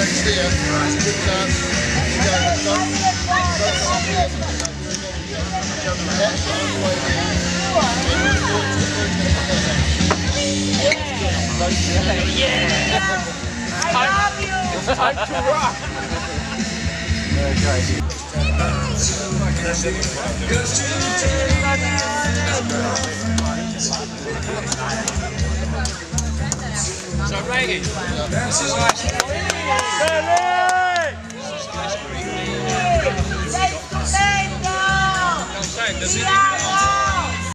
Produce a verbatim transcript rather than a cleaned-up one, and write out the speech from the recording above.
It's time to rock! Very crazy. So Reggie, this is like Billy! Does it?